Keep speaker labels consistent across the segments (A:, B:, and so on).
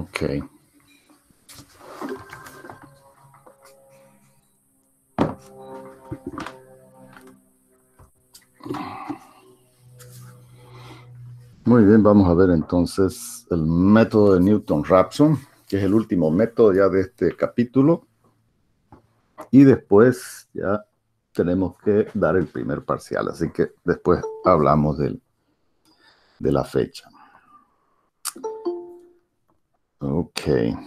A: Ok. Muy bien, vamos a ver entonces el método de Newton-Raphson, que es el último método ya de este capítulo. Y después ya tenemos que dar el primer parcial, así que después hablamos de la fecha. Ok.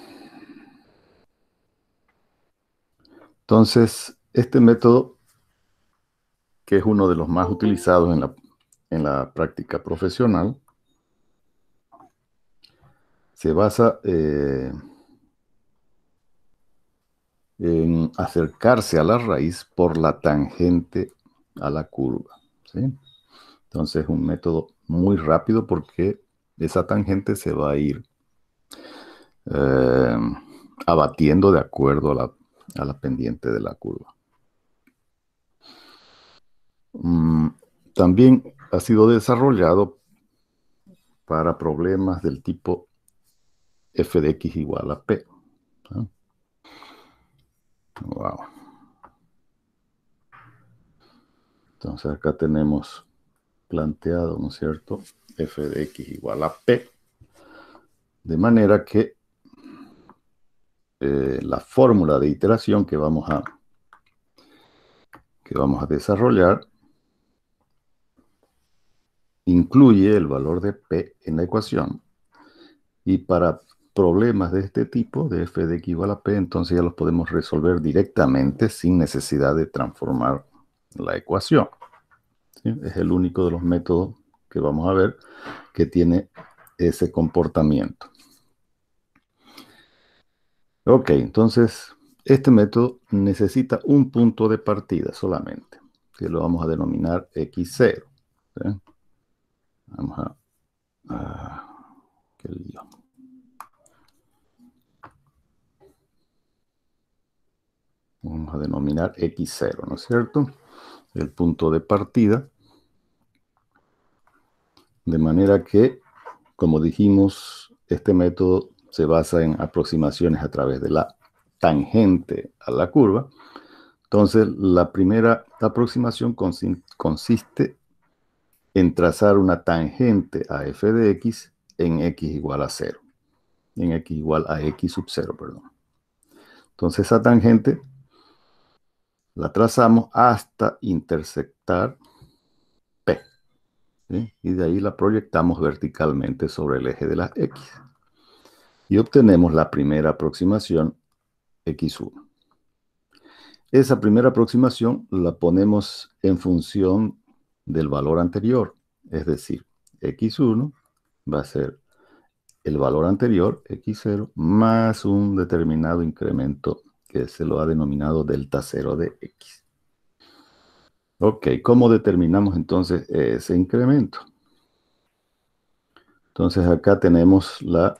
A: Entonces, este método, que es uno de los más utilizados en la práctica profesional, se basa en acercarse a la raíz por la tangente a la curva, ¿sí? Entonces es un método muy rápido porque esa tangente se va a ir eh, abatiendo de acuerdo a la pendiente de la curva. También ha sido desarrollado para problemas del tipo f de x igual a p. ¿Sí? Wow. Entonces acá tenemos planteado, ¿no es cierto? F de x igual a p. De manera que la fórmula de iteración que vamos a desarrollar incluye el valor de p en la ecuación. Y para problemas de este tipo, de f de x igual a p, entonces ya los podemos resolver directamente sin necesidad de transformar la ecuación. ¿Sí? Es el único de los métodos que vamos a ver que tiene ese comportamiento. Ok, entonces este método necesita un punto de partida solamente, que lo vamos a denominar x0. ¿Sí? Vamos qué lío. Vamos a denominar x0, ¿no es cierto? El punto de partida. De manera que, como dijimos, este método se basa en aproximaciones a través de la tangente a la curva. Entonces, la primera aproximación consiste en trazar una tangente a f de x en x igual a 0. En x igual a x sub 0, perdón. Entonces, esa tangente la trazamos hasta intersectar P. ¿Sí? Y de ahí la proyectamos verticalmente sobre el eje de las X. Y obtenemos la primera aproximación x1. Esa primera aproximación la ponemos en función del valor anterior, es decir, x1 va a ser el valor anterior, x0, más un determinado incremento que se lo ha denominado delta 0 de x. Ok, ¿cómo determinamos entonces ese incremento? Entonces acá tenemos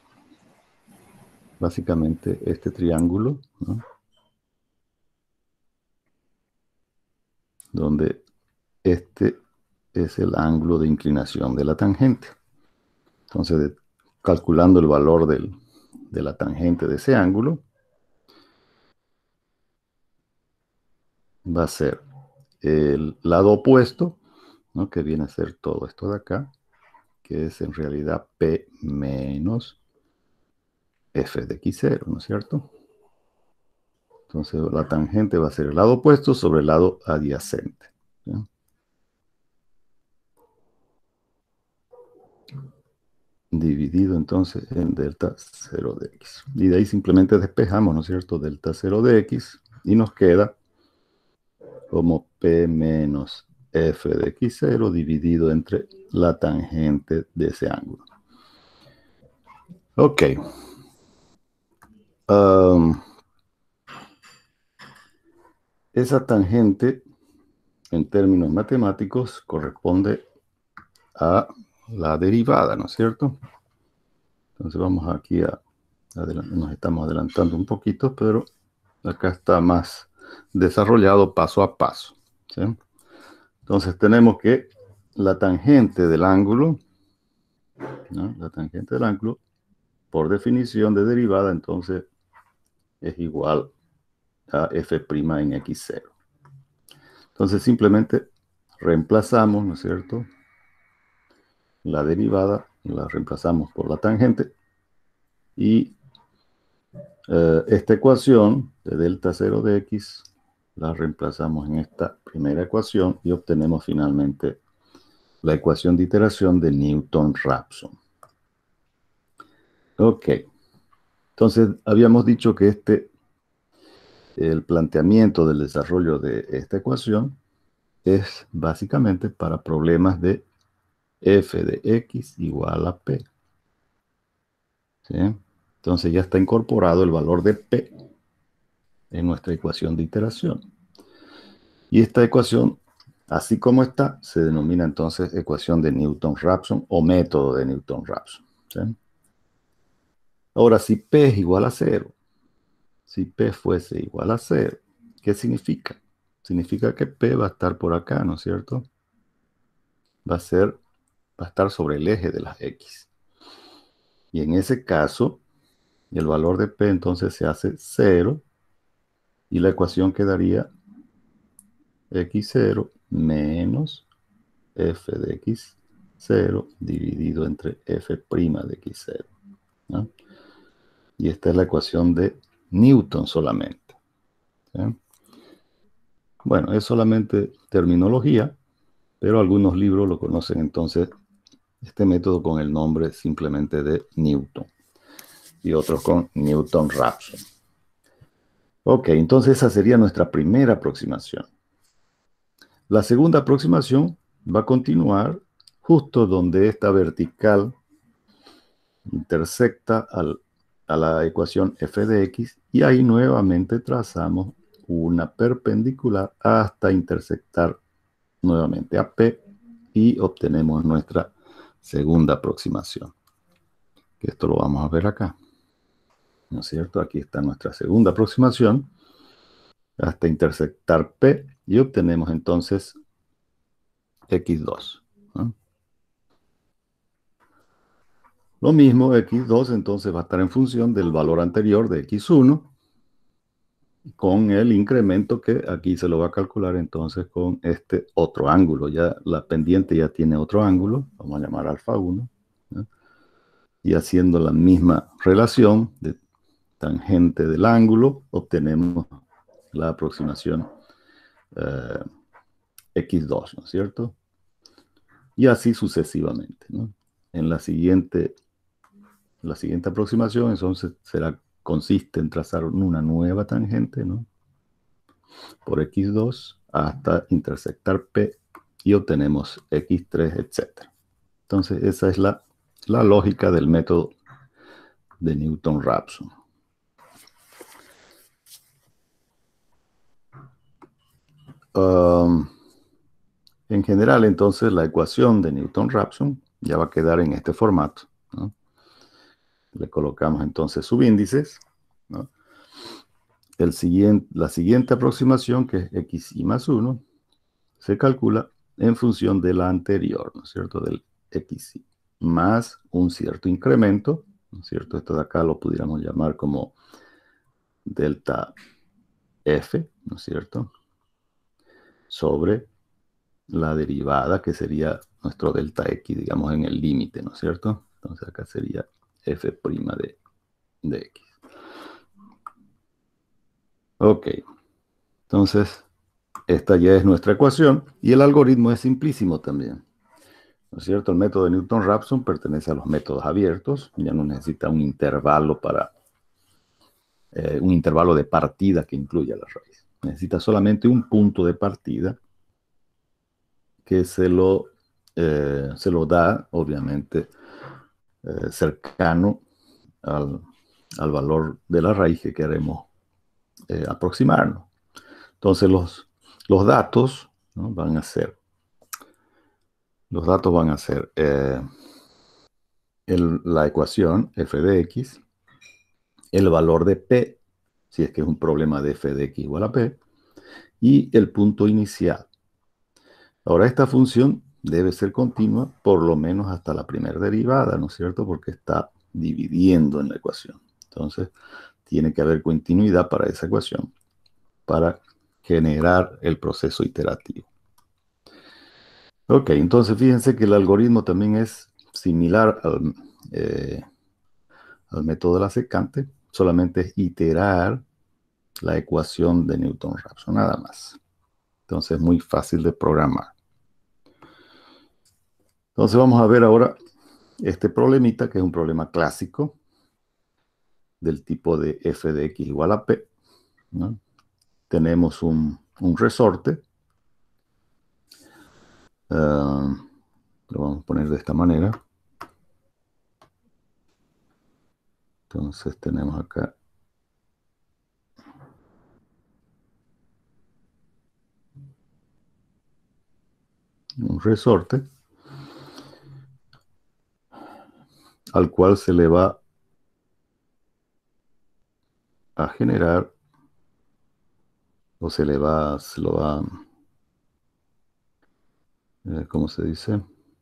A: básicamente este triángulo, ¿no? Donde este es el ángulo de inclinación de la tangente. Entonces, calculando el valor de la tangente de ese ángulo, va a ser el lado opuesto, ¿no? Que viene a ser todo esto de acá, que es en realidad P menos F de x0, ¿no es cierto? Entonces, la tangente va a ser el lado opuesto sobre el lado adyacente, ¿sí? Dividido entonces en delta 0 de x. Y de ahí simplemente despejamos, ¿no es cierto? Delta 0 de x y nos queda como P menos F de x0 dividido entre la tangente de ese ángulo. Ok. Esa tangente, en términos matemáticos, corresponde a la derivada, ¿no es cierto? Entonces vamos aquí nos estamos adelantando un poquito, pero acá está más desarrollado paso a paso, ¿sí? Entonces tenemos que la tangente del ángulo, ¿no? La tangente del ángulo por definición de derivada, entonces es igual a f' en x0. Entonces simplemente reemplazamos, ¿no es cierto?, la derivada, la reemplazamos por la tangente, y esta ecuación de delta 0 de x la reemplazamos en esta primera ecuación y obtenemos finalmente la ecuación de iteración de Newton-Raphson. Ok, entonces habíamos dicho que el planteamiento del desarrollo de esta ecuación es básicamente para problemas de f de x igual a p. ¿Sí? Entonces ya está incorporado el valor de p en nuestra ecuación de iteración. Y esta ecuación, así como está, se denomina entonces ecuación de Newton-Raphson o método de Newton-Raphson. ¿Sí? Ahora, si p es igual a 0, si p fuese igual a 0, ¿qué significa? Significa que p va a estar por acá, ¿no es cierto? Va a estar sobre el eje de las x. Y en ese caso, el valor de p entonces se hace 0 y la ecuación quedaría x0 menos f de x0 dividido entre f' de x0. ¿No? Y esta es la ecuación de Newton solamente. ¿Sí? Bueno, es solamente terminología, pero algunos libros lo conocen entonces este método con el nombre simplemente de Newton y otros con Newton-Raphson. Ok, entonces esa sería nuestra primera aproximación. La segunda aproximación va a continuar justo donde esta vertical intersecta a la ecuación f de x y ahí nuevamente trazamos una perpendicular hasta intersectar nuevamente a P y obtenemos nuestra segunda aproximación. Que esto lo vamos a ver acá. ¿No es cierto? Aquí está nuestra segunda aproximación hasta intersectar P y obtenemos entonces x2. ¿No? Lo mismo, x2 entonces va a estar en función del valor anterior de x1 con el incremento que aquí se lo va a calcular entonces con este otro ángulo. Ya la pendiente ya tiene otro ángulo, vamos a llamar alfa 1, ¿no? Y haciendo la misma relación de tangente del ángulo, obtenemos la aproximación x2, ¿no es cierto? Y así sucesivamente, ¿no? En la siguiente aproximación, entonces, consiste en trazar una nueva tangente, ¿no?, por x2 hasta intersectar P y obtenemos x3, etc. Entonces, esa es la lógica del método de Newton-Raphson. En general, entonces, la ecuación de Newton-Raphson ya va a quedar en este formato, ¿no? Le colocamos entonces subíndices, ¿no? La siguiente aproximación, que es xi más 1, se calcula en función de la anterior, ¿no es cierto?, del xi, más un cierto incremento, ¿no es cierto? Esto de acá lo pudiéramos llamar como delta f, ¿no es cierto?, sobre la derivada, que sería nuestro delta x, digamos, en el límite, ¿no es cierto? Entonces acá sería f' de x. Ok, entonces esta ya es nuestra ecuación y el algoritmo es simplísimo también, ¿no es cierto? El método de Newton-Raphson pertenece a los métodos abiertos, ya no necesita un intervalo un intervalo de partida que incluya la raíz. Necesita solamente un punto de partida que se lo da, obviamente, cercano al valor de la raíz que queremos aproximarnos. Entonces los datos, ¿no?, van a ser la ecuación f de x, el valor de p, si es que es un problema de f de x igual a p, y el punto inicial. Ahora, esta función debe ser continua por lo menos hasta la primera derivada, ¿no es cierto?, porque está dividiendo en la ecuación. Entonces, tiene que haber continuidad para esa ecuación, para generar el proceso iterativo. Ok, entonces fíjense que el algoritmo también es similar al método de la secante, solamente es iterar la ecuación de Newton-Raphson, nada más. Entonces es muy fácil de programar. Entonces vamos a ver ahora este problemita, que es un problema clásico del tipo de f de x igual a p, ¿no? Tenemos un resorte, lo vamos a poner de esta manera. Entonces tenemos acá un resorte al cual se le va a generar, o se lo va, ¿cómo se dice?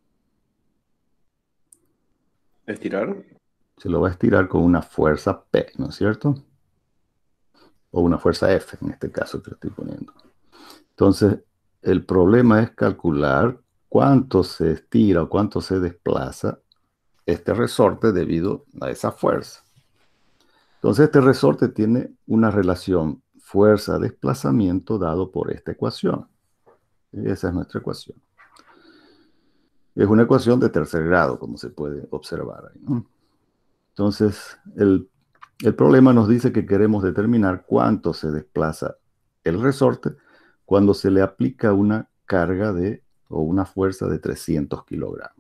B: Estirar.
A: Se lo va a estirar con una fuerza P, ¿no es cierto? O una fuerza F, en este caso que estoy poniendo. Entonces, el problema es calcular cuánto se estira o cuánto se desplaza este resorte debido a esa fuerza. Entonces, este resorte tiene una relación fuerza-desplazamiento dado por esta ecuación. Esa es nuestra ecuación. Es una ecuación de tercer grado, como se puede observar ahí, ¿no? Entonces, el problema nos dice que queremos determinar cuánto se desplaza el resorte cuando se le aplica una carga o una fuerza de 300 kilogramos.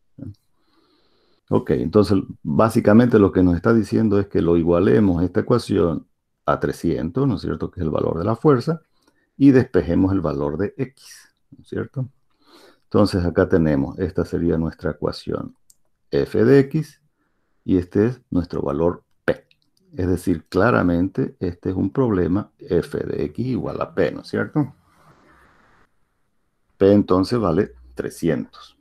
A: Ok, entonces básicamente lo que nos está diciendo es que lo igualemos esta ecuación a 300, ¿no es cierto? Que es el valor de la fuerza, y despejemos el valor de x, ¿no es cierto? Entonces acá tenemos, esta sería nuestra ecuación f de x, y este es nuestro valor p. Es decir, claramente este es un problema f de x igual a p, ¿no es cierto? P entonces vale 300.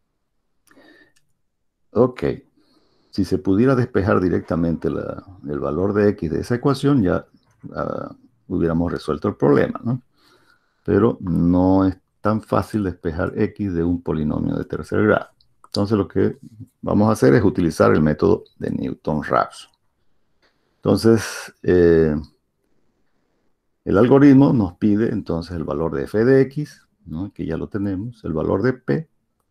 A: Ok, si se pudiera despejar directamente el valor de x de esa ecuación, ya hubiéramos resuelto el problema, ¿no? Pero no es tan fácil despejar x de un polinomio de tercer grado. Entonces lo que vamos a hacer es utilizar el método de Newton-Raphson. Entonces, el algoritmo nos pide entonces el valor de f de x, ¿no? Que ya lo tenemos, el valor de p,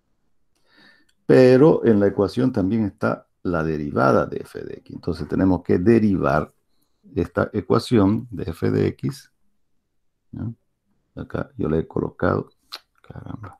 A: pero en la ecuación también está la derivada de f de x. Entonces tenemos que derivar esta ecuación de f de x, ¿no? Acá yo le he colocado, caramba,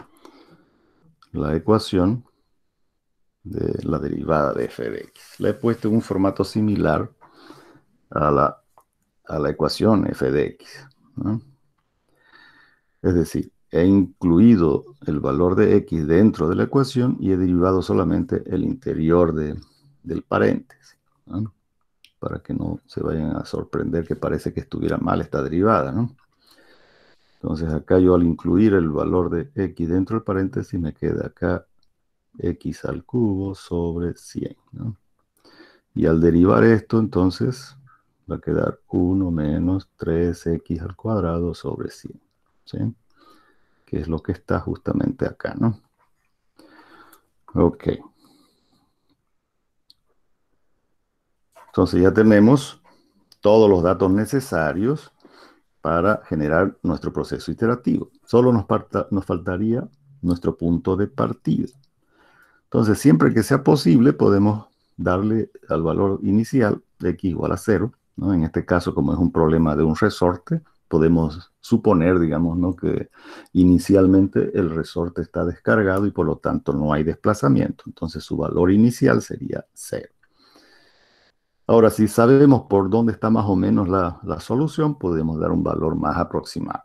A: la ecuación de la derivada de f de x. La he puesto en un formato similar a la ecuación f de x, ¿no? Es decir, he incluido el valor de x dentro de la ecuación y he derivado solamente el interior del paréntesis, ¿no? Para que no se vayan a sorprender que parece que estuviera mal esta derivada, ¿no? Entonces acá yo al incluir el valor de x dentro del paréntesis me queda acá x al cubo sobre 100, ¿no? Y al derivar esto, entonces va a quedar 1 menos 3x al cuadrado sobre 100, ¿sí? Que es lo que está justamente acá, ¿no? Ok. Entonces ya tenemos todos los datos necesarios para generar nuestro proceso iterativo. Solo nos faltaría nuestro punto de partida. Entonces, siempre que sea posible, podemos darle al valor inicial de x igual a 0, ¿no? En este caso, como es un problema de un resorte, podemos suponer, digamos, ¿no? Que inicialmente el resorte está descargado y por lo tanto no hay desplazamiento. Entonces, su valor inicial sería 0. Ahora, si sabemos por dónde está más o menos la solución, podemos dar un valor más aproximado.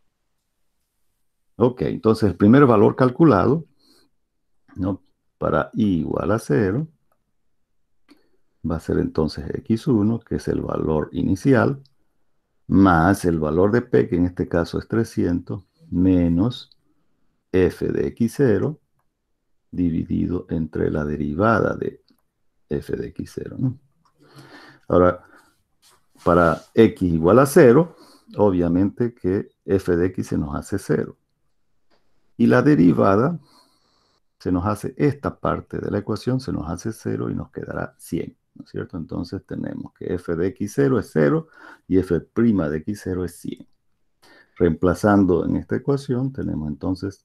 A: Ok, entonces el primer valor calculado, ¿no? Para i igual a 0 va a ser entonces x1, que es el valor inicial, más el valor de p, que en este caso es 300, menos f de x0, dividido entre la derivada de f de x0, ¿no? Ahora, para x igual a 0, obviamente que f de x se nos hace 0. Y la derivada se nos hace esta parte de la ecuación, se nos hace 0 y nos quedará 100, ¿no es cierto? Entonces tenemos que f de x0 es 0 y f' de x0 es 100. Reemplazando en esta ecuación, tenemos entonces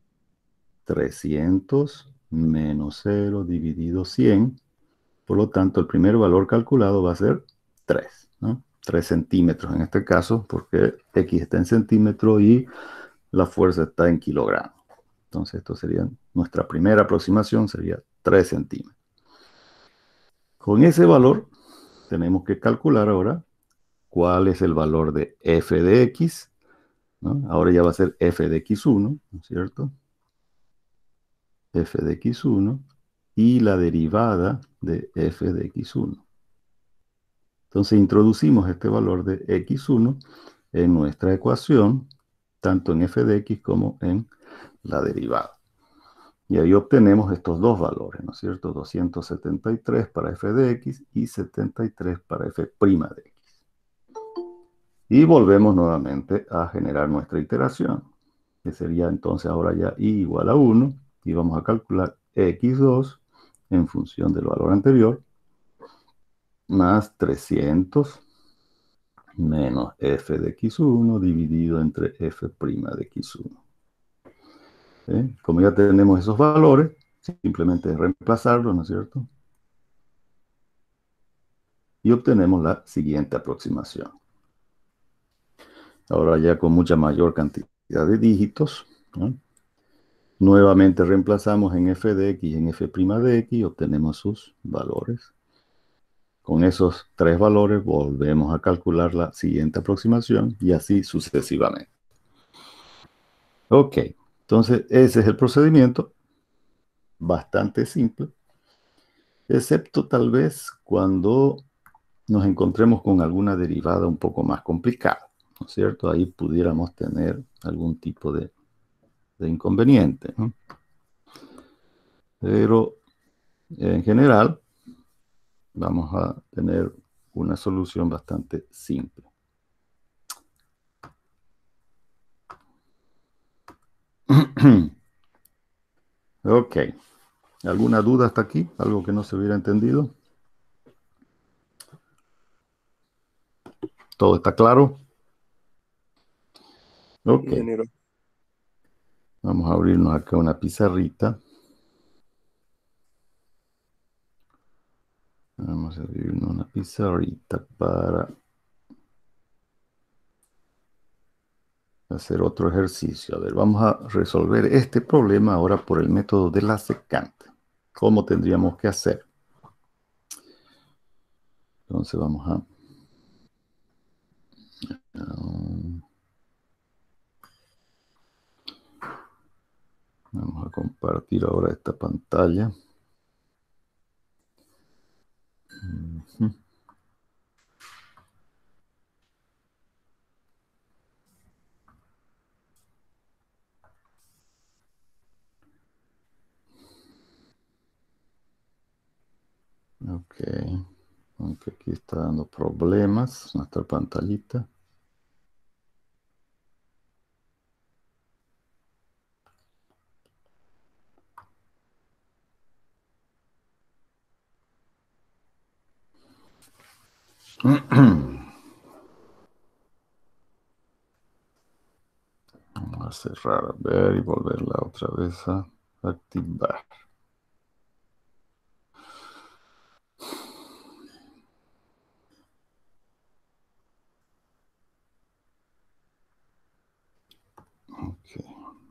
A: 300 menos 0 dividido 100. Por lo tanto, el primer valor calculado va a ser 3, ¿no? 3 centímetros en este caso, porque x está en centímetros y la fuerza está en kilogramos. Entonces, esto sería nuestra primera aproximación, sería 3 centímetros. Con ese valor, tenemos que calcular ahora cuál es el valor de f de x, ¿no? Ahora ya va a ser f de x1, ¿no es cierto? F de x1 y la derivada de f de x1. Entonces introducimos este valor de x1 en nuestra ecuación, tanto en f de x como en la derivada. Y ahí obtenemos estos dos valores, ¿no es cierto? 273 para f de x y 73 para f' de x. Y volvemos nuevamente a generar nuestra iteración, que sería entonces ahora ya y igual a 1, y vamos a calcular x2 en función del valor anterior, más 300 menos f de x1 dividido entre f' de x1. ¿Sí? Como ya tenemos esos valores, simplemente reemplazarlos, ¿no es cierto? Y obtenemos la siguiente aproximación. Ahora ya con mucha mayor cantidad de dígitos, ¿no? Nuevamente reemplazamos en f de x y en f' de x y obtenemos sus valores. Con esos tres valores volvemos a calcular la siguiente aproximación y así sucesivamente. Ok, entonces ese es el procedimiento, bastante simple, excepto tal vez cuando nos encontremos con alguna derivada un poco más complicada, ¿no es cierto? Ahí pudiéramos tener algún tipo de inconveniente, ¿no? Pero en general vamos a tener una solución bastante simple. Ok, ¿alguna duda hasta aquí? ¿Algo que no se hubiera entendido? ¿Todo está claro? Ok,
B: Ingeniero.
A: vamos a abrirnos acá una pizarrita. Vamos a abrirnos una pizarrita para hacer otro ejercicio. A ver, vamos a resolver este problema ahora por el método de la secante. ¿Cómo tendríamos que hacer? Entonces vamos a compartir ahora esta pantalla. Ok, aunque aquí está dando problemas nuestra pantallita. Vamos a cerrar, a ver, y volverla otra vez a activar. Ok.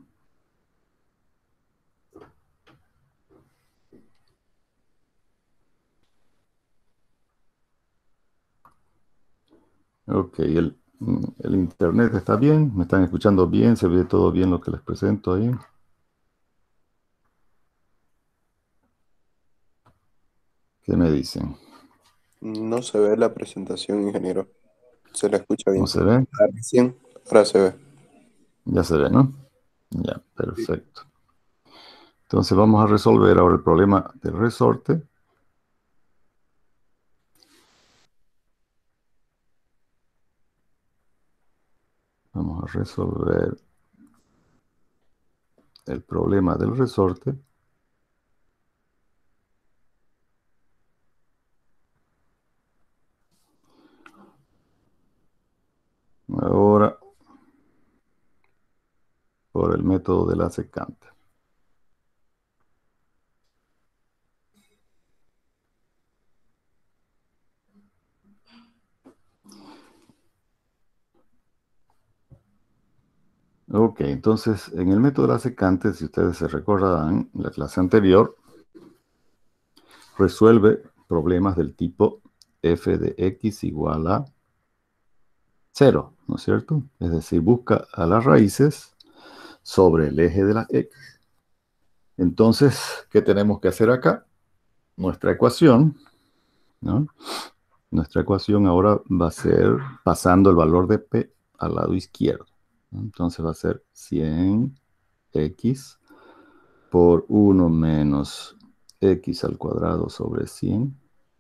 A: Ok, el internet está bien, me están escuchando bien, se ve todo bien lo que les presento ahí. ¿Qué me dicen?
B: No se ve la presentación, ingeniero. Se la escucha
A: ¿No
B: bien.
A: se ve?
B: Ah, recién, ahora se ve.
A: Ya se ve, ¿no? Ya,
B: Sí.
A: perfecto. Entonces vamos a resolver ahora el problema del resorte. Vamos a resolver el problema del resorte. Ahora, por el método de la secante. Ok, entonces en el método de la secante, si ustedes se recordarán, en la clase anterior, resuelve problemas del tipo f de x igual a 0, ¿no es cierto? Es decir, busca a las raíces sobre el eje de la x. Entonces, ¿qué tenemos que hacer acá? Nuestra ecuación, ¿no? Nuestra ecuación ahora va a ser pasando el valor de p al lado izquierdo, ¿no? Entonces va a ser 100x por 1 menos x al cuadrado sobre 100.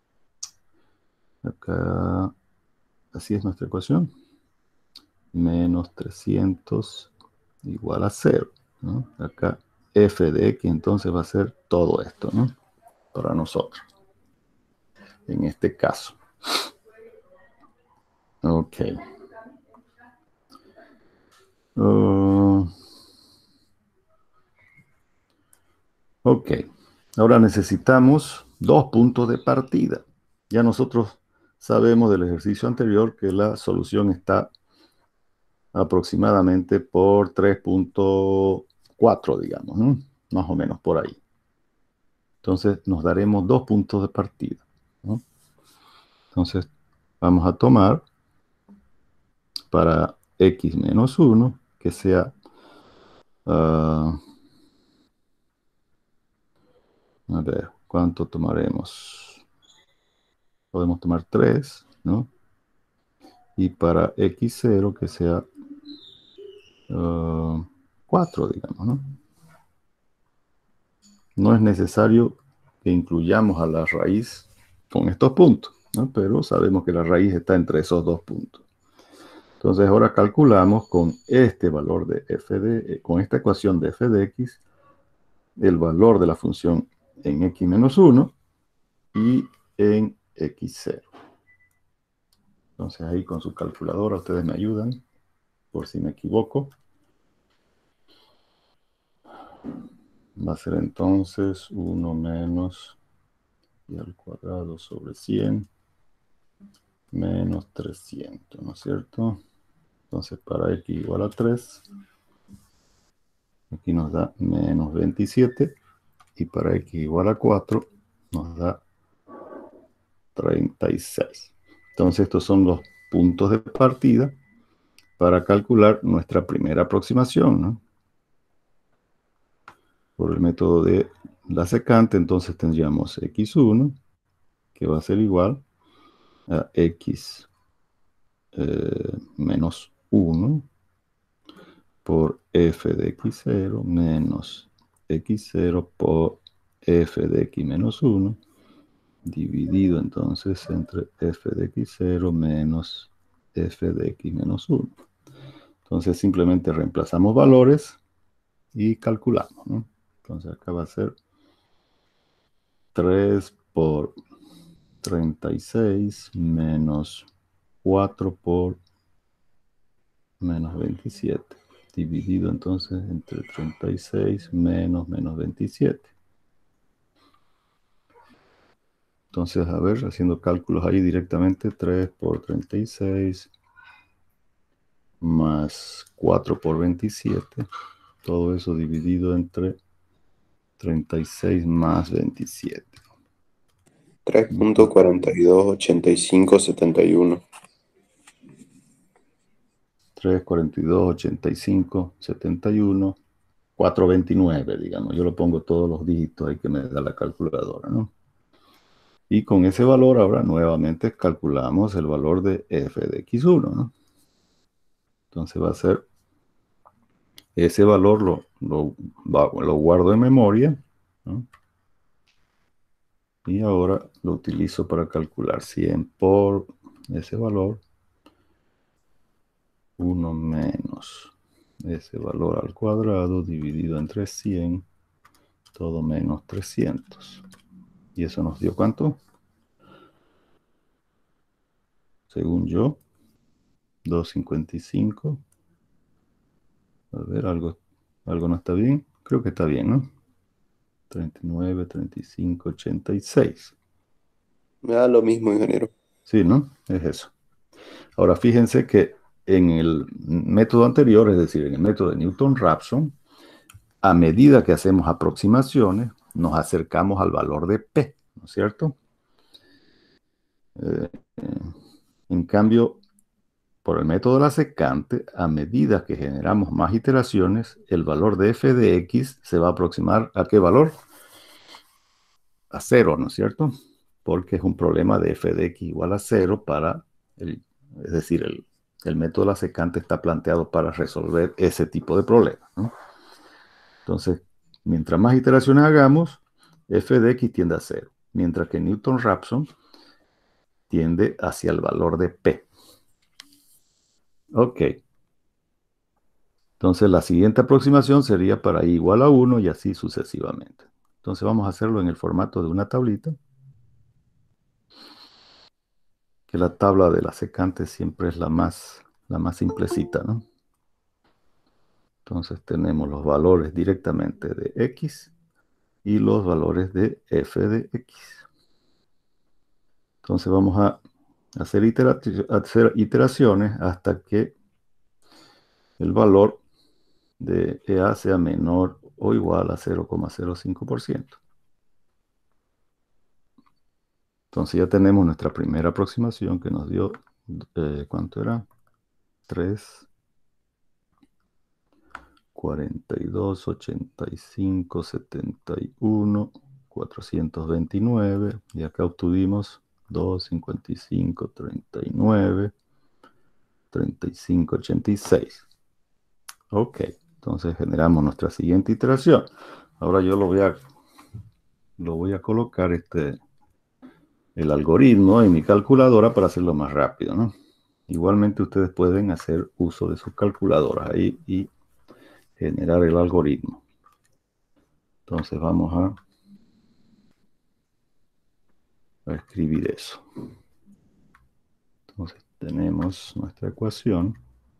A: Acá, así es nuestra ecuación. Menos 300 igual a 0, ¿no? Acá f de x entonces va a ser todo esto, ¿no? Para nosotros, en este caso. Ok. Ok. Ahora necesitamos dos puntos de partida. Ya nosotros sabemos del ejercicio anterior que la solución está aproximadamente por 3.4, digamos, ¿no? Más o menos por ahí. Entonces nos daremos dos puntos de partida, ¿no? Entonces vamos a tomar para x menos 1, que sea, a ver, ¿cuánto tomaremos? Podemos tomar 3, ¿no? Y para x0, que sea 4, digamos, ¿no? No es necesario que incluyamos a la raíz con estos puntos, ¿no? Pero sabemos que la raíz está entre esos dos puntos. Entonces ahora calculamos con este valor de f de, con esta ecuación de f de x, el valor de la función en x menos 1 y en x0. Entonces ahí con su calculadora ustedes me ayudan por si me equivoco. Va a ser entonces 1 menos y al cuadrado sobre 100 menos 300, ¿no es cierto? Entonces para x igual a 3, aquí nos da menos 27 y para x igual a 4 nos da 36. Entonces estos son los puntos de partida para calcular nuestra primera aproximación, ¿no? Por el método de la secante, entonces tendríamos x1, que va a ser igual a x menos 1 por f de x0 menos x0 por f de x menos 1, dividido entonces entre f de x0 menos f de x menos 1. Entonces simplemente reemplazamos valores y calculamos, ¿no? Entonces acá va a ser 3 por 36 menos 4 por menos 27, dividido entonces entre 36 menos 27. Entonces, a ver, haciendo cálculos ahí directamente, 3 por 36 más 4 por 27, todo eso dividido entre 36 más 27.
B: 3.428571.
A: 3, 42, 85, 71, 429, digamos. Yo lo pongo todos los dígitos ahí que me da la calculadora, ¿no? Y con ese valor ahora nuevamente calculamos el valor de f de x1, ¿no? Entonces va a ser, ese valor lo guardo en memoria, ¿no? Y ahora lo utilizo para calcular 100 por ese valor 1 menos ese valor al cuadrado dividido entre 100, todo menos 300. ¿Y eso nos dio cuánto? Según yo, 255. A ver, algo no está bien. Creo que está bien, ¿no? 39, 35, 86.
B: Me da lo mismo, ingeniero.
A: Sí, ¿no? Es eso. Ahora, fíjense que en el método anterior, es decir, en el método de Newton-Raphson, a medida que hacemos aproximaciones, nos acercamos al valor de P, ¿no es cierto? Eh, en cambio, por el método de la secante, a medida que generamos más iteraciones, el valor de f de x se va a aproximar ¿a qué valor? A cero, ¿no es cierto? Porque es un problema de f de x igual a cero para es decir, el método de la secante está planteado para resolver ese tipo de problemas, ¿no? Entonces, mientras más iteraciones hagamos, f de x tiende a cero, mientras que Newton-Raphson tiende hacia el valor de p. Ok. Entonces, la siguiente aproximación sería para i igual a 1 y así sucesivamente. Entonces, vamos a hacerlo en el formato de una tablita, que la tabla de la secante siempre es la más simplecita, ¿no? Entonces, tenemos los valores directamente de x y los valores de f de x. Entonces, vamos a hacer iteraciones hasta que el valor de EA sea menor o igual a 0,05%. Entonces ya tenemos nuestra primera aproximación que nos dio, ¿cuánto era? 3, 42, 85, 71, 429. Y acá obtuvimos 2, 55, 39, 35, 86. Ok, entonces generamos nuestra siguiente iteración. Ahora yo lo voy a colocar el algoritmo en mi calculadora para hacerlo más rápido, ¿no? Igualmente ustedes pueden hacer uso de sus calculadoras ahí y generar el algoritmo. Entonces vamos a escribir eso. Entonces tenemos nuestra ecuación.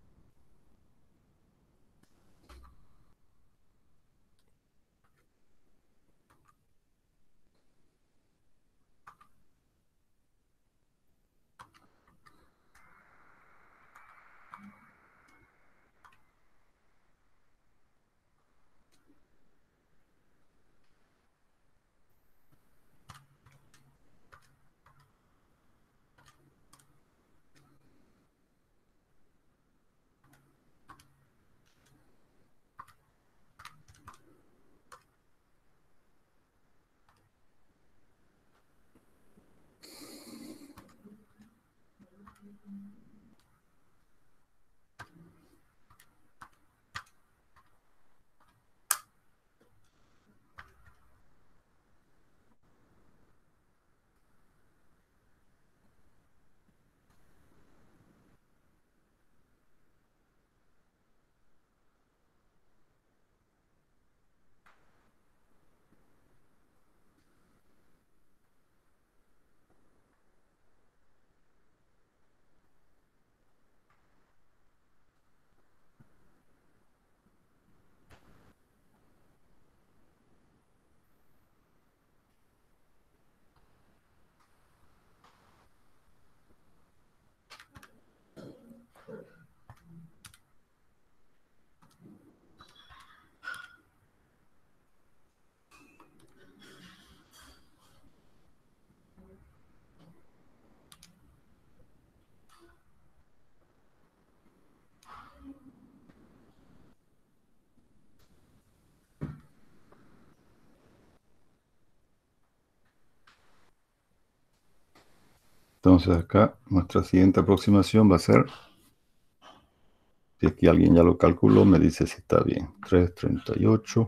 A: Entonces acá nuestra siguiente aproximación va a ser, si aquí alguien ya lo calculó, me dice si está bien. 338,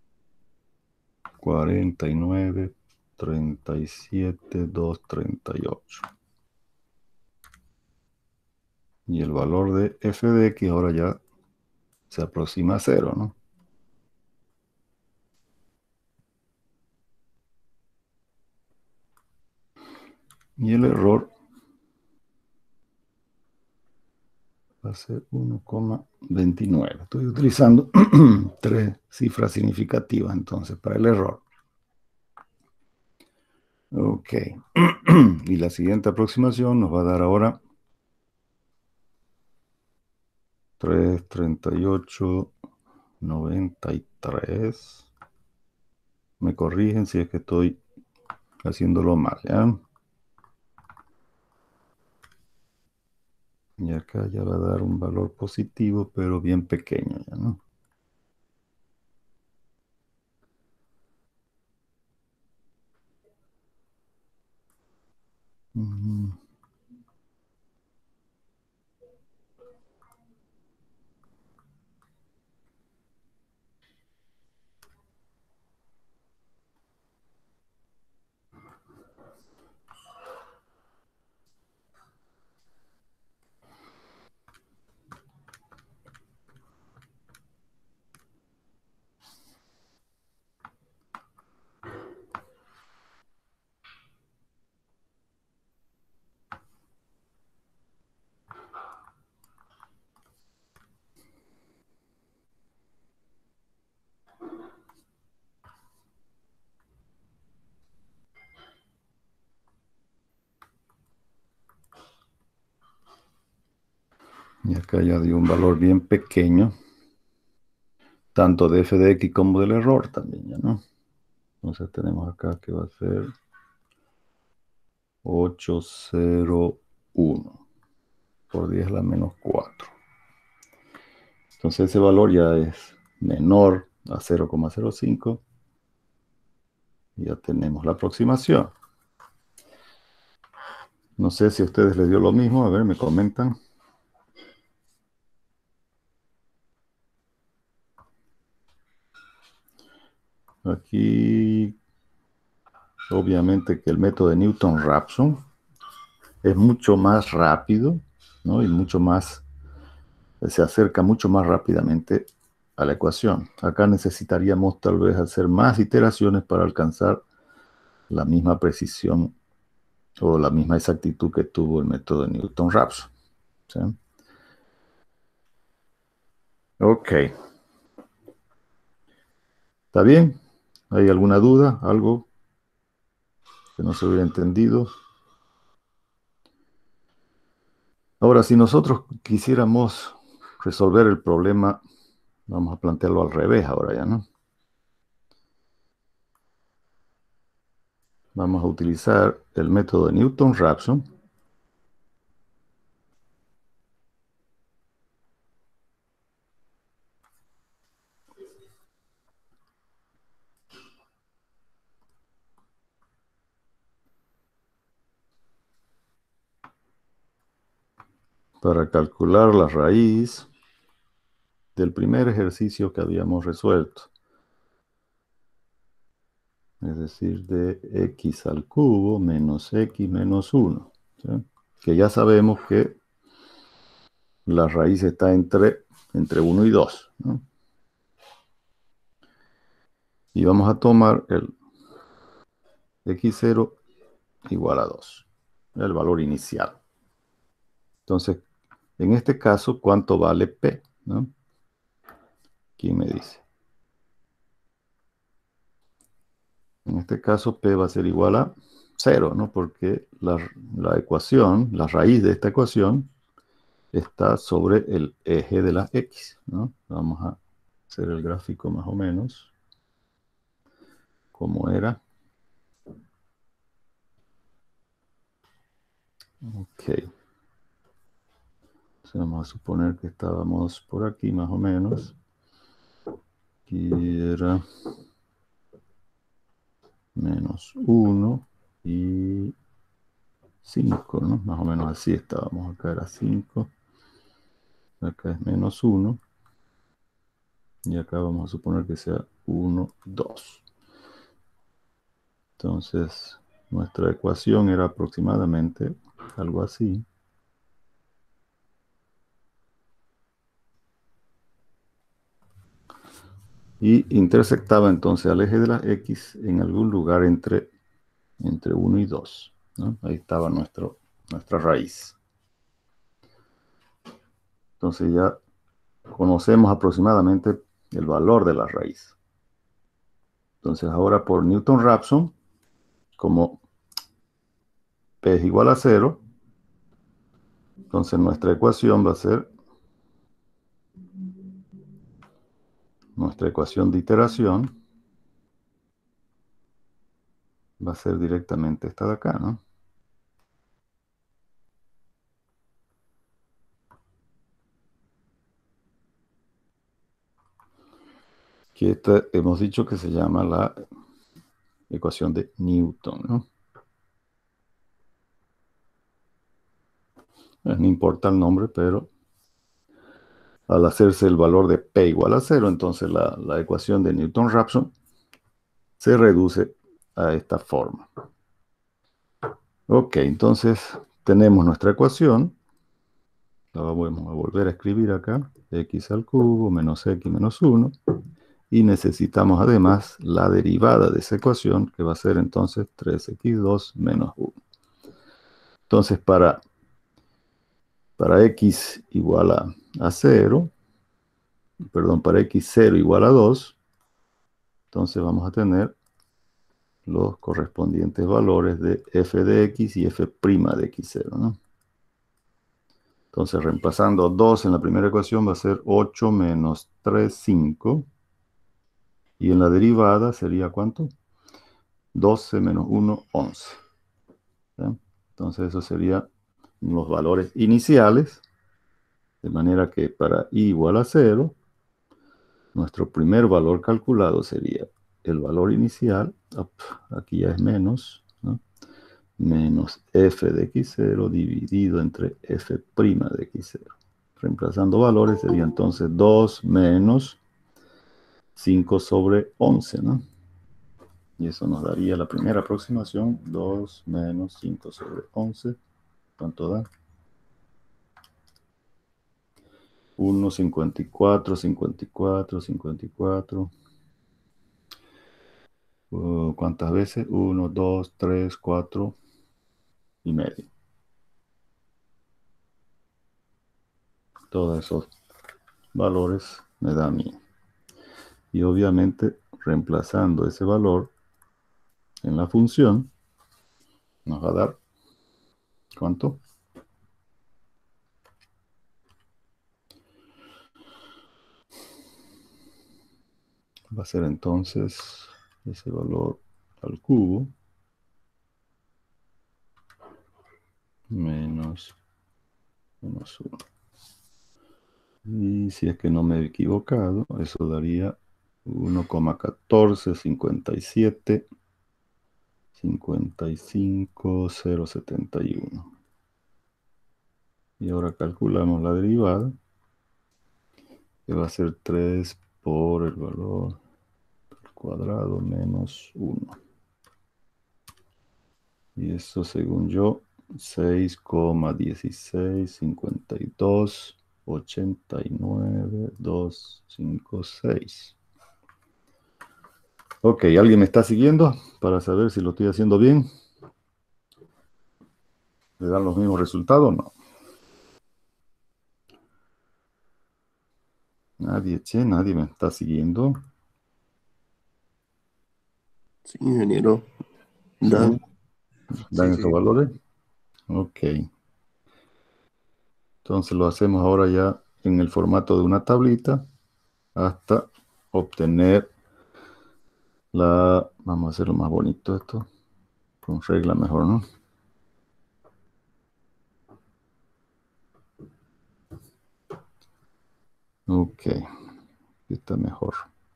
A: 49, 37, 238. Y el valor de f de x ahora ya se aproxima a 0, ¿no? Y el error va a ser 1,29. Estoy utilizando tres cifras significativas entonces para el error. Ok. Y la siguiente aproximación nos va a dar ahora 3,38,93. Me corrigen si es que estoy haciéndolo mal, ¿ya? Y acá ya va a dar un valor positivo, pero bien pequeño, ¿ya no? Mm. Y acá ya dio un valor bien pequeño, tanto de f de x como del error también, ¿ya no? Entonces tenemos acá que va a ser 801 por 10 a la menos 4. Entonces ese valor ya es menor a 0,05. Ya tenemos la aproximación. No sé si a ustedes les dio lo mismo. A ver, me comentan. Aquí, obviamente que el método de Newton-Raphson es mucho más rápido, ¿no? Y mucho más, se acerca mucho más rápidamente a la ecuación. Acá necesitaríamos tal vez hacer más iteraciones para alcanzar la misma precisión o la misma exactitud que tuvo el método de Newton-Raphson. ¿Sí? Ok. ¿Está bien? ¿Hay alguna duda? ¿Algo que no se hubiera entendido? Ahora, si nosotros quisiéramos resolver el problema, vamos a plantearlo al revés ahora ya, ¿no? Vamos a utilizar el método de Newton-Raphson para calcular la raíz del primer ejercicio que habíamos resuelto. Es decir, de x al cubo menos x menos 1. ¿Sí? Que ya sabemos que la raíz está entre 1 y 2. ¿No? Y vamos a tomar el x0 igual a 2, el valor inicial. Entonces, en este caso, ¿cuánto vale P? ¿No? ¿Quién me dice? En este caso, P va a ser igual a 0, ¿no? Porque la ecuación, la raíz de esta ecuación, está sobre el eje de la X, ¿no? Vamos a hacer el gráfico más o menos como era. Ok. Entonces vamos a suponer que estábamos por aquí más o menos. Aquí era menos 1 y 5, ¿no? Más o menos así estábamos. Acá era 5. Acá es menos 1. Y acá vamos a suponer que sea 1, 2. Entonces, nuestra ecuación era aproximadamente algo así. y intersectaba entonces al eje de la X en algún lugar entre 1 y 2, ¿no? Ahí estaba nuestra raíz. Entonces ya conocemos aproximadamente el valor de la raíz. Entonces ahora por Newton-Raphson, como P es igual a 0, entonces nuestra ecuación va a ser, nuestra ecuación de iteración va a ser directamente esta de acá, ¿no? Que esta hemos dicho que se llama la ecuación de Newton, ¿no? No importa el nombre, pero al hacerse el valor de P igual a 0, entonces la ecuación de Newton-Raphson se reduce a esta forma. Ok, entonces tenemos nuestra ecuación. La vamos a volver a escribir acá. X al cubo menos X menos 1. Y necesitamos además la derivada de esa ecuación, que va a ser entonces 3x2 menos 1. Entonces para x igual a 0, perdón, para x0 igual a 2, entonces vamos a tener los correspondientes valores de f de x y f' de x0, ¿no? Entonces, reemplazando 2 en la primera ecuación va a ser 8 menos 3, 5. Y en la derivada sería ¿cuánto? 12 menos 1, 11. ¿Ya? Entonces, eso serían los valores iniciales. De manera que para i igual a 0, nuestro primer valor calculado sería el valor inicial. Aquí ya es menos, ¿no? Menos f de x0 dividido entre f' de x0. Reemplazando valores sería entonces 2 menos 5 sobre 11, ¿no? Y eso nos daría la primera aproximación, 2 menos 5 sobre 11. ¿Cuánto da? 1, 54, 54, 54. ¿Cuántas veces? 1, 2, 3, 4 y medio. Todos esos valores me dan mi. Y obviamente reemplazando ese valor en la función, nos va a dar ¿cuánto? Va a ser entonces ese valor al cubo menos 1. Y si es que no me he equivocado, eso daría 1,1457 55071. Y ahora calculamos la derivada, que va a ser 3 por el valor al cuadrado menos 1. Y eso, según yo, 6,1652,89,256. Ok, ¿alguien me está siguiendo para saber si lo estoy haciendo bien? ¿Le dan los mismos resultados? No. Nadie, che, nadie me está siguiendo.
B: Sí, ingeniero.
A: ¿Sí?
B: Da.
A: ¿Dan
B: Sí,
A: esos
B: sí.
A: valores? Ok. Entonces lo hacemos ahora ya en el formato de una tablita hasta obtener la... Vamos a hacerlo más bonito esto. Con regla mejor, ¿no? Ok. Está mejor.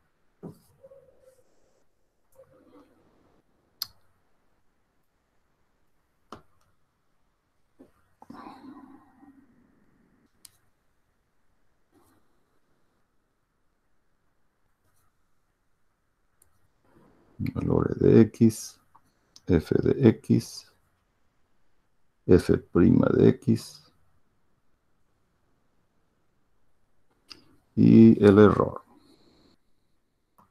A: Valores de x, f de x, f' de x y el error.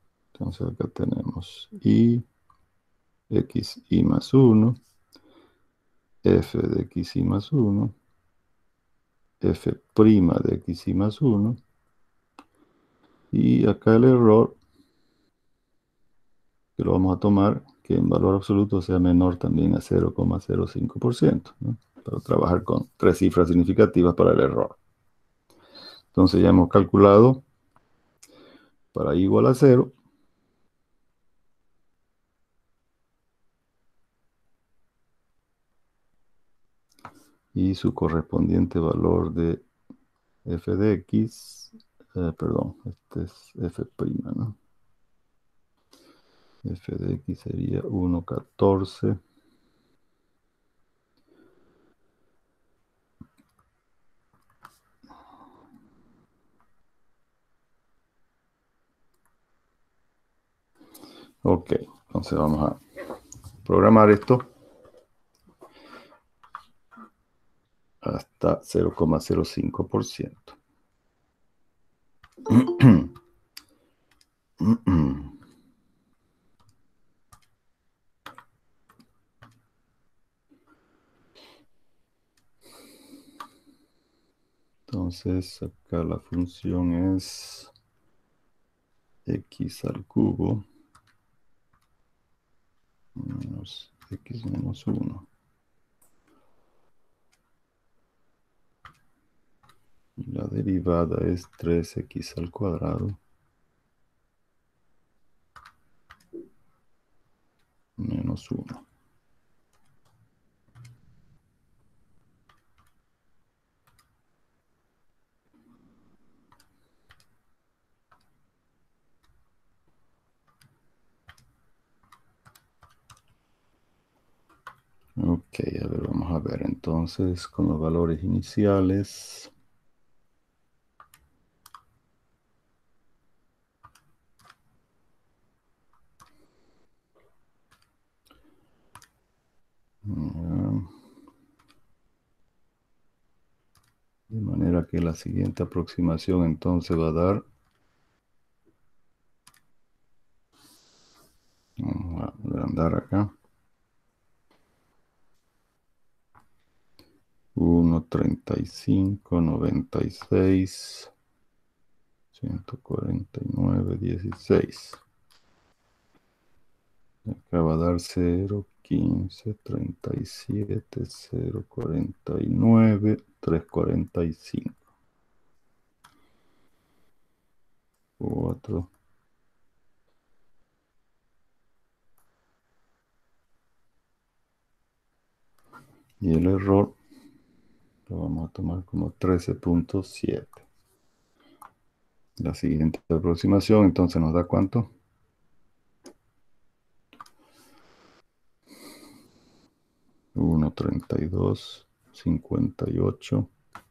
A: Entonces acá tenemos y x y más 1, f de x y más 1, f' de x y más 1, y acá el error, que lo vamos a tomar, que en valor absoluto sea menor también a 0,05%, ¿no? Para trabajar con 3 cifras significativas para el error. Entonces ya hemos calculado para i igual a 0. Y su correspondiente valor de f de x, perdón, este es f', ¿no? F de x sería 1,14. Ok, entonces vamos a programar esto hasta 0,05%. Entonces acá la función es x al cubo menos x menos 1. Y la derivada es 3x al cuadrado menos 1. Ok, a ver, vamos a ver entonces con los valores iniciales. De manera que la siguiente aproximación entonces va a dar, vamos a agrandar acá, 1,3596, 149,16. Acá va a dar 0,1537, 0,49, 3,45. 4. Y el error lo vamos a tomar como 13,7. La siguiente aproximación entonces nos da ¿cuánto? 1,3258,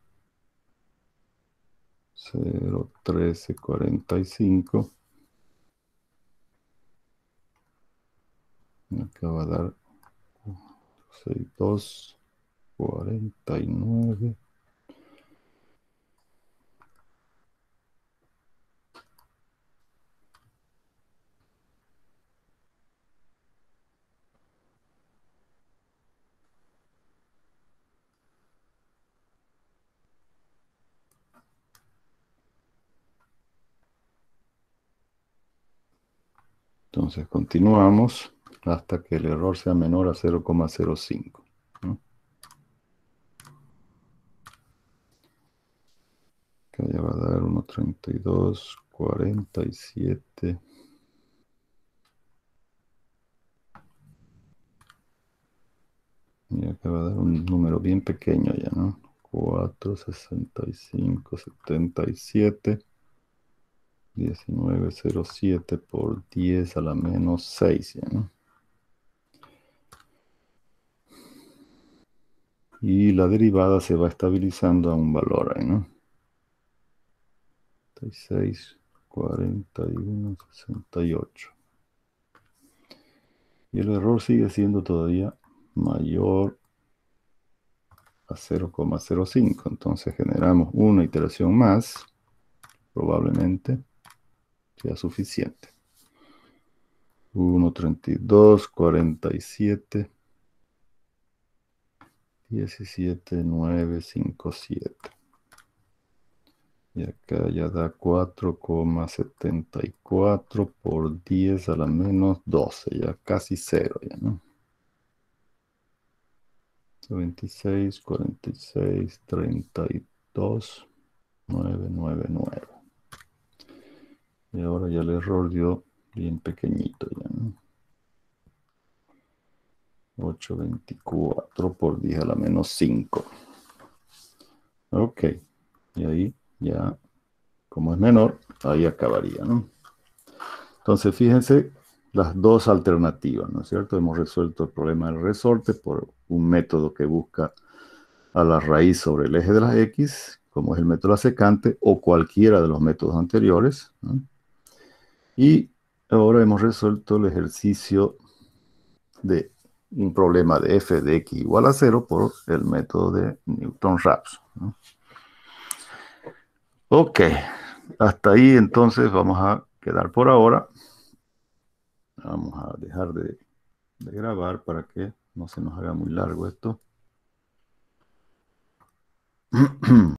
A: 0,1345. Me acaba de dar 62,49. Entonces continuamos hasta que el error sea menor a 0,05, ¿no? Acá ya va a dar 1,3247. Y acá va a dar un número bien pequeño ya, ¿no? 4,6577. 19,07 por 10 a la menos 6, ¿ya, no? Y la derivada se va estabilizando a un valor ahí, ¿no? 36, 41, 68. Y el error sigue siendo todavía mayor a 0,05. Entonces generamos una iteración más, probablemente sea suficiente. 1,32, 47, 17,957. Y acá ya da 4,74 por 10 a la menos 12, ya casi cero, ya, ¿no? 26, 46, 32, 999. Y ahora ya el error dio bien pequeñito, ya, ¿no? 8,24 por 10 a la menos 5. Ok, y ahí ya, como es menor, ahí acabaría, ¿no? Entonces, fíjense las dos alternativas, ¿no es cierto? Hemos resuelto el problema del resorte por un método que busca a la raíz sobre el eje de las X, como es el método secante, o cualquiera de los métodos anteriores, ¿no? Y ahora hemos resuelto el ejercicio de un problema de f de x igual a 0 por el método de Newton-Raphson, ¿no? Ok, hasta ahí entonces vamos a quedar por ahora. Vamos a dejar de grabar para que no se nos haga muy largo esto.